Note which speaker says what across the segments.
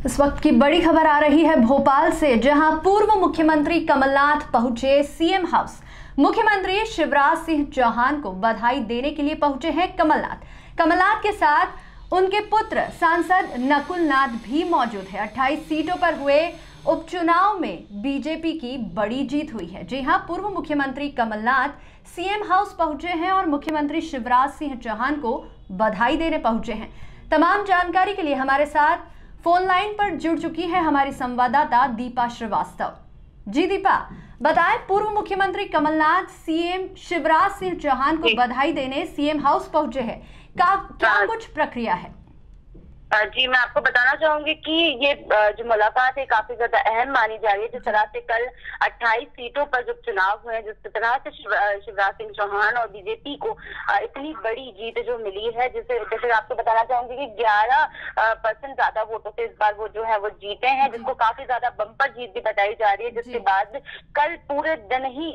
Speaker 1: इस वक्त की बड़ी खबर आ रही है भोपाल से, जहां पूर्व मुख्यमंत्री कमलनाथ पहुंचे सीएम हाउस। मुख्यमंत्री शिवराज सिंह चौहान को बधाई देने के लिए पहुंचे हैं कमलनाथ के साथ उनके पुत्र सांसद नकुल नाथ भी मौजूद है। 28 सीटों पर हुए उपचुनाव में बीजेपी की बड़ी जीत हुई है। जी हां, पूर्व मुख्यमंत्री कमलनाथ सीएम हाउस पहुंचे हैं और मुख्यमंत्री शिवराज सिंह चौहान को बधाई देने पहुंचे हैं। तमाम जानकारी के लिए हमारे साथ फोन लाइन पर जुड़ चुकी है हमारी संवाददाता दीपा श्रीवास्तव। जी दीपा, बताएं, पूर्व मुख्यमंत्री कमलनाथ सीएम शिवराज सिंह चौहान को बधाई देने सीएम हाउस पहुंचे हैं। क्या कुछ प्रक्रिया है?
Speaker 2: जी, मैं आपको बताना चाहूंगी कि ये जो मुलाकात है काफी ज्यादा अहम मानी जा रही है। जिस तरह से कल 28 सीटों पर जो चुनाव हुए हैं, जिस तरह से शिवराज सिंह चौहान और बीजेपी को इतनी बड़ी जीत जो मिली है, जैसे आपको बताना चाहूंगी कि 11% ज्यादा वोटों से इस बार वो जो है वो जीते हैं, जिसको काफी ज्यादा बम्पर जीत भी बताई जा रही है। जिसके बाद कल पूरे दिन ही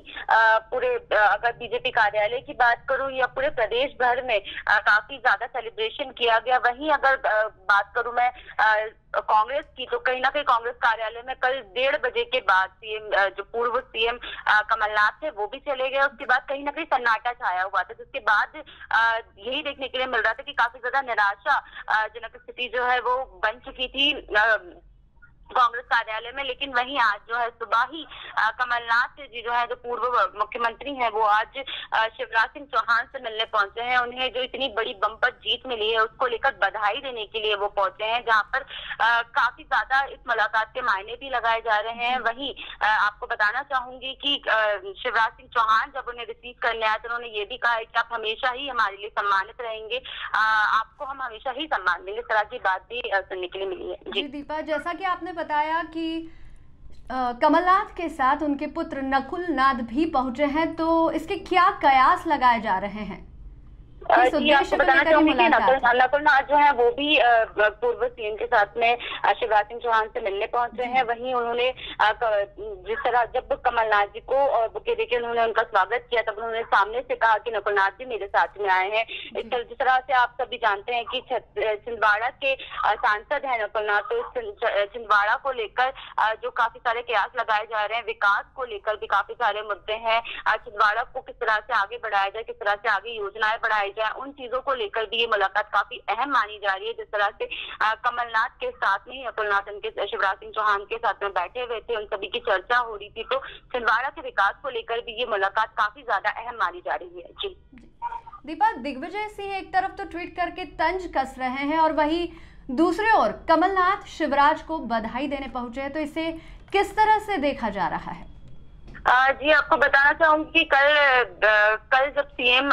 Speaker 2: अगर बीजेपी कार्यालय की बात करूं या पूरे प्रदेश भर में काफी ज्यादा सेलिब्रेशन किया गया। वहीं अगर बात करूं मैं कांग्रेस की, तो कहीं ना कहीं कांग्रेस कार्यालय में कल 1:30 बजे के बाद जो पूर्व सीएम कमलनाथ थे वो भी चले गए। उसके बाद कहीं ना कहीं सन्नाटा छाया हुआ था, जिसके बाद यही देखने के लिए मिल रहा था कि काफी ज्यादा निराशाजनक स्थिति जो है वो बन चुकी थी कांग्रेस कार्यालय में। लेकिन वहीं आज जो है सुबह ही कमलनाथ जी जो है जो पूर्व मुख्यमंत्री हैं वो आज शिवराज सिंह चौहान से मिलने पहुंचे हैं। उन्हें जो इतनी बड़ी बम्पर जीत मिली है उसको लेकर बधाई देने के लिए वो पहुंचे हैं, जहां पर काफी ज्यादा इस मुलाकात के मायने भी लगाए जा रहे हैं। वहीं आपको बताना चाहूंगी कि शिवराज सिंह चौहान जब उन्हें रिसीव करने आए तो उन्होंने ये भी कहा है कि आप हमेशा ही हमारे लिए सम्मानित रहेंगे, आपको हम हमेशा ही सम्मान देंगे। इस तरह की बात भी सुनने के लिए मिली है।
Speaker 1: जी दीपा, जैसा कि आपने बताया कि कमलनाथ के साथ उनके पुत्र नकुल नाथ भी पहुंचे हैं, तो इसके क्या कयास लगाए जा रहे हैं?
Speaker 2: जी, आपको बताना चाहूंगी कि नकुल नाथ जो है वो भी पूर्व सीएम के साथ में शिवराज सिंह चौहान से मिलने पहुंचे हैं। वहीं उन्होंने जिस तरह जब कमलनाथ जी को बुके देके उन्होंने उनका स्वागत किया, तब उन्होंने सामने से कहा कि नकुल नाथ जी मेरे साथ में आए हैं। जिस तरह से आप सभी जानते हैं कि छिंदवाड़ा के सांसद है नकुल नाथ, तो छिंदवाड़ा को लेकर जो काफी सारे कयास लगाए जा रहे हैं, विकास को लेकर भी काफी सारे मुद्दे हैं। छिंदवाड़ा को किस तरह से आगे बढ़ाया जाए, किस तरह से आगे योजनाएं बढ़ाई जाए, उन चीजों को लेकर भी ये मुलाकात काफी अहम मानी जा रही है। जिस तरह से कमलनाथ के साथ में नकुलनाथ उनके शिवराज सिंह चौहान के साथ में बैठे हुए थे, उन सभी की चर्चा हो रही थी, तो छिंदवाड़ा के विकास को लेकर भी ये मुलाकात काफी ज्यादा अहम मानी जा रही है। जी
Speaker 1: दीपा, दिग्विजय सिंह एक तरफ तो ट्वीट करके तंज कस रहे हैं और वही दूसरे ओर कमलनाथ शिवराज को बधाई देने पहुंचे हैं, तो इसे किस तरह से देखा जा रहा है?
Speaker 2: जी, आपको बताना चाहूंगी कि कल जब सीएम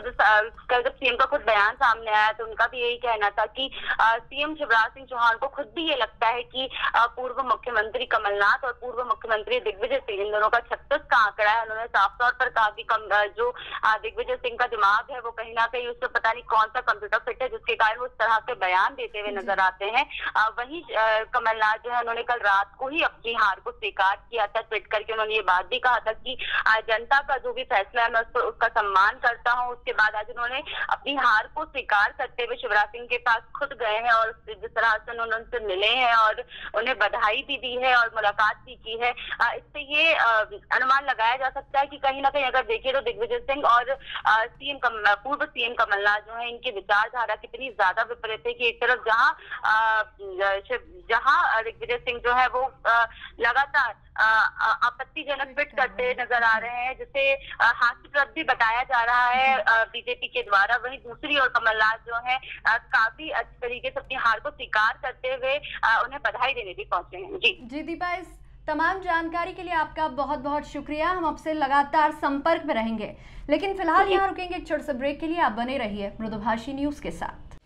Speaker 2: का खुद बयान सामने आया तो उनका भी यही कहना था कि सीएम शिवराज सिंह चौहान को खुद भी ये लगता है कि पूर्व मुख्यमंत्री कमलनाथ और पूर्व मुख्यमंत्री दिग्विजय सिंह, इन दोनों का 36 का आंकड़ा है। उन्होंने साफ तौर पर कहा कि जो दिग्विजय सिंह का दिमाग है वो कहीं ना कहीं उससे पता नहीं कौन सा कंप्यूटर फिट है, जिसके कारण वो इस तरह के बयान देते हुए नजर आते हैं। वहीं कमलनाथ जो है उन्होंने कल रात को ही अपनी हार को स्वीकार किया था। ट्वीट करके उन्होंने ये बात कहा था कि जनता का जो भी फैसला है मैं उसका सम्मान करता हूं। उसके बाद आज उन्होंने अपनी हार को स्वीकार करते हुए शिवराज सिंह के पास खुद गए हैं और जिस तरह से उन्होंने उनसे मिले हैं और उन्हें बधाई भी दी है और मुलाकात भी की है। इससे ये अनुमान लगाया जा सकता है कि कहीं ना कहीं अगर देखिए तो दिग्विजय सिंह और पूर्व सीएम कमलनाथ जो है, इनकी विचारधारा कितनी ज्यादा विपरीत है कि एक तरफ जहां दिग्विजय सिंह जो है वो लगातार आपत्तिजनक ट्वीट करते नजर आ रहे हैं, जिसे हास्यास्पद भी बताया जा रहा है बीजेपी के द्वारा, वहीं दूसरी ओर कमलनाथ जो है काफी अच्छे तरीके से अपनी हार को स्वीकार करते हुए उन्हें बधाई देने भी पहुंचे हैं। जी
Speaker 1: दीपा, इस तमाम जानकारी के लिए आपका बहुत बहुत शुक्रिया। हम आपसे लगातार संपर्क में रहेंगे, लेकिन फिलहाल यहाँ रुकेंगे एक छोटे से ब्रेक के लिए। आप बने रहिए मृदुभाषी न्यूज के साथ।